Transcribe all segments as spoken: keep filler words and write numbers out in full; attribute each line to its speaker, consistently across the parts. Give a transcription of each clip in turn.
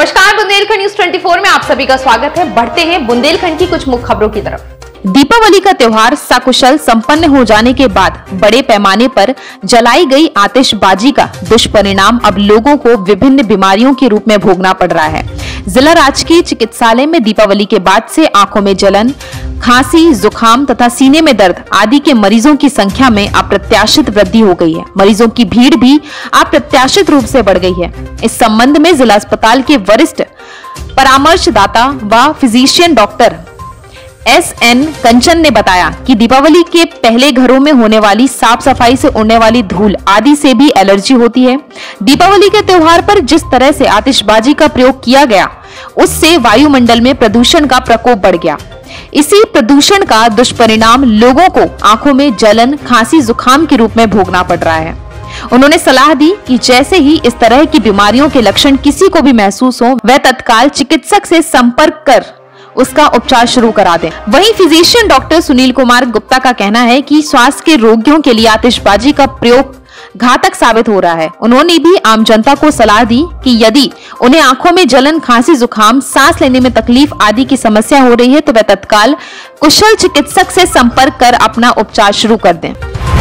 Speaker 1: नमस्कार, बुंदेलखंड न्यूज चौबीस में आप सभी का स्वागत है। बढ़ते हैं बुंदेलखंड की कुछ मुख्य खबरों की तरफ। दीपावली का त्योहार सकुशल संपन्न हो जाने के बाद बड़े पैमाने पर जलाई गई आतिशबाजी का दुष्परिणाम अब लोगों को विभिन्न बीमारियों के रूप में भोगना पड़ रहा है। जिला राजकीय चिकित्सालय में दीपावली के बाद से आंखों में जलन, खांसी, जुकाम तथा सीने में दर्द आदि के मरीजों की संख्या में अप्रत्याशित वृद्धि हो गई है। मरीजों की भीड़ भी अप्रत्याशित रूप से बढ़ गई है। इस संबंध में जिला अस्पताल के वरिष्ठ परामर्शदाता व physician doctor S N Kanchan ने बताया कि दीपावली के पहले घरों में होने वाली साफ सफाई से उड़ने वाली धूल आदि से भी एलर्जी होती है। दीपावली के त्योहार पर जिस तरह से आतिशबाजी का प्रयोग किया गया, उससे वायुमंडल में प्रदूषण का प्रकोप बढ़ गया। इसी प्रदूषण का दुष्परिणाम लोगों को आंखों में जलन, खांसी, जुकाम के रूप में भोगना पड़ रहा है। उन्होंने सलाह दी कि जैसे ही इस तरह की बीमारियों के लक्षण किसी को भी महसूस हो, वह तत्काल चिकित्सक से संपर्क कर उसका उपचार शुरू करा दें। वहीं फिजिशियन डॉक्टर सुनील कुमार गुप्ता का कहना है कि स्वास्थ्य के रोगियों के लिए आतिशबाजी का प्रयोग घातक साबित हो रहा है। उन्होंने भी आम जनता को सलाह दी कि यदि उन्हें आंखों में जलन, खांसी, जुकाम, सांस लेने में तकलीफ आदि की समस्या हो रही है तो वे तत्काल कुशल चिकित्सक से संपर्क कर अपना उपचार शुरू कर दें।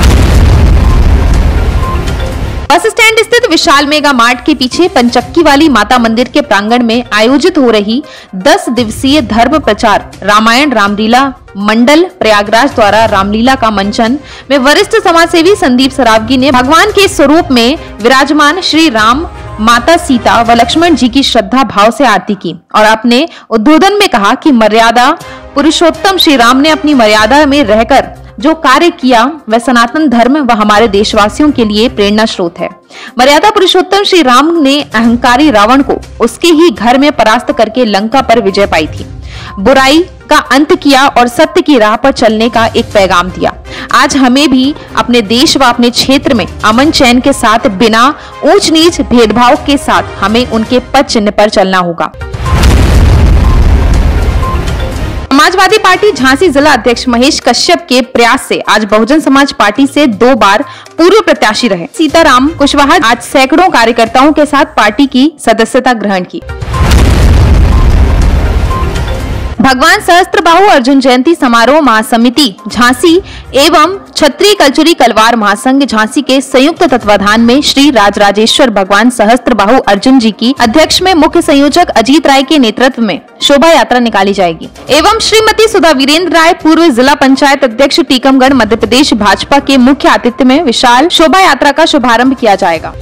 Speaker 1: बस स्टैंड स्थित विशाल मेगा मार्ट के पीछे पंचक्की वाली माता मंदिर के प्रांगण में आयोजित हो रही दस दिवसीय धर्म प्रचार रामायण रामलीला मंडल प्रयागराज द्वारा रामलीला का मंचन में वरिष्ठ समाजसेवी संदीप सरावगी ने भगवान के स्वरूप में विराजमान श्री राम, माता सीता व लक्ष्मण जी की श्रद्धा भाव से आरती की और अपने उद्बोधन में कहा कि मर्यादा पुरुषोत्तम श्री राम ने अपनी मर्यादा में रहकर जो कार्य किया वह सनातन धर्म व हमारे देशवासियों के लिए प्रेरणा स्रोत है। मर्यादा पुरुषोत्तम श्री राम ने अहंकारी रावण को उसके ही घर में परास्त करके लंका पर विजय पाई थी, बुराई का अंत किया और सत्य की राह पर चलने का एक पैगाम दिया। आज हमें भी अपने देश व अपने क्षेत्र में अमन चैन के साथ, बिना ऊंच नीच भेदभाव के साथ हमें उनके पद चिन्ह पर चलना होगा। समाजवादी पार्टी झांसी जिला अध्यक्ष महेश कश्यप के प्रयास से आज बहुजन समाज पार्टी से दो बार पूर्व प्रत्याशी रहे सीताराम कुशवाहा आज सैकड़ों कार्यकर्ताओं के साथ पार्टी की सदस्यता ग्रहण की। भगवान सहस्त्रबाहु अर्जुन जयंती समारोह महासमिति झांसी एवं क्षत्रिय कल्चरी कलवार महासंघ झांसी के संयुक्त तत्वाधान में श्री राजराजेश्वर भगवान सहस्त्रबाहु अर्जुन जी की अध्यक्ष में मुख्य संयोजक अजीत राय के नेतृत्व में शोभा यात्रा निकाली जाएगी एवं श्रीमती सुधा वीरेंद्र राय पूर्व जिला पंचायत अध्यक्ष टीकमगढ़ मध्य प्रदेश भाजपा के मुख्य आतिथ्य में विशाल शोभा यात्रा का शुभारंभ किया जाएगा।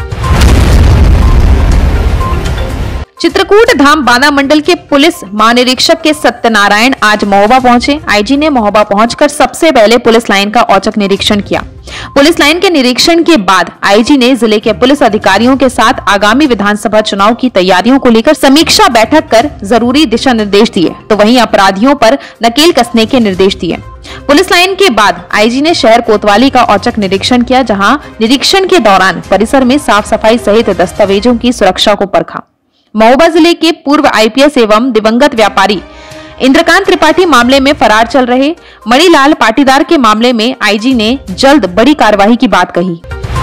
Speaker 1: चित्रकूट धाम बांदा मंडल के पुलिस महानिरीक्षक के सत्यनारायण आज महोबा पहुंचे। आईजी ने महोबा पहुंचकर सबसे पहले पुलिस लाइन का औचक निरीक्षण किया। पुलिस लाइन के निरीक्षण के बाद आईजी ने जिले के पुलिस अधिकारियों के साथ आगामी विधानसभा चुनाव की तैयारियों को लेकर समीक्षा बैठक कर जरूरी दिशा निर्देश दिए, तो वहीं अपराधियों पर नकेल कसने के निर्देश दिए। पुलिस लाइन के बाद आईजी ने शहर कोतवाली का औचक निरीक्षण किया, जहां निरीक्षण के दौरान परिसर में साफ सफाई सहित दस्तावेजों की सुरक्षा को परखा। महोबा जिले के पूर्व आईपीएस एवं दिवंगत व्यापारी इंद्रकांत त्रिपाठी मामले में फरार चल रहे मणिलाल पाटीदार के मामले में आईजी ने जल्द बड़ी कार्रवाई की बात कही।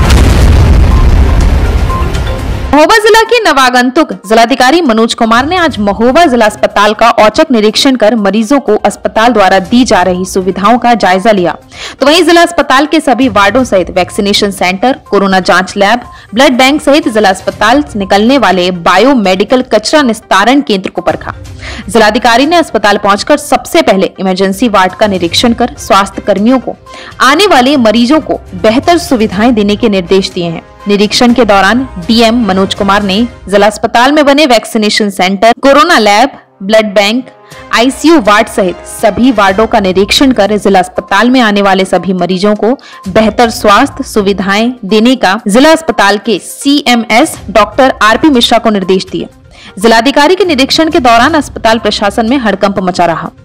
Speaker 1: महोबा जिला के नवागंतुक जिलाधिकारी मनोज कुमार ने आज महोबा जिला अस्पताल का औचक निरीक्षण कर मरीजों को अस्पताल द्वारा दी जा रही सुविधाओं का जायजा लिया, तो वहीं जिला अस्पताल के सभी वार्डों सहित वैक्सीनेशन सेंटर, कोरोना जांच लैब, ब्लड बैंक सहित जिला अस्पताल से निकलने वाले बायो मेडिकल कचरा निस्तारण केंद्र को परखा। जिलाधिकारी ने अस्पताल पहुंचकर सबसे पहले इमरजेंसी वार्ड का निरीक्षण कर स्वास्थ्य कर्मियों को आने वाले मरीजों को बेहतर सुविधाएं देने के निर्देश दिए हैं। निरीक्षण के दौरान डीएम मनोज कुमार ने जिला अस्पताल में बने vaccination centre, corona lab, blood bank, ICU ward सहित सभी वार्डों का निरीक्षण कर जिला अस्पताल में आने वाले सभी मरीजों को बेहतर स्वास्थ्य सुविधाएं देने का जिला अस्पताल के सीएमएस डॉक्टर आरपी मिश्रा को निर्देश दिए। जिलाधिकारी के निरीक्षण के दौरान अस्पताल प्रशासन में हड़कंप मचा रहा।